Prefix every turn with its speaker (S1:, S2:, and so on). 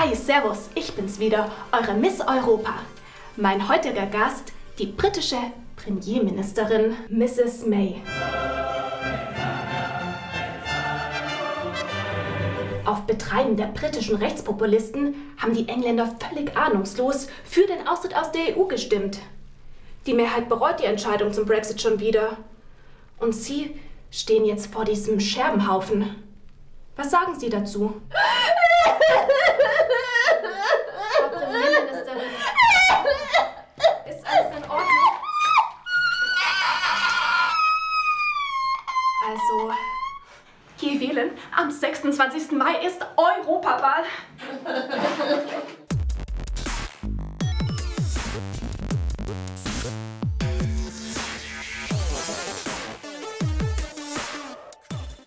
S1: Hi, servus, ich bin's wieder, eure Miss Europa. Mein heutiger Gast, die britische Premierministerin Mrs. May. Auf Betreiben der britischen Rechtspopulisten haben die Engländer völlig ahnungslos für den Austritt aus der EU gestimmt. Die Mehrheit bereut die Entscheidung zum Brexit schon wieder. Und Sie stehen jetzt vor diesem Scherbenhaufen. Was sagen Sie dazu? Frau Premierministerin, ist alles in Ordnung? Also, geh wählen. Am 26. Mai ist Europawahl.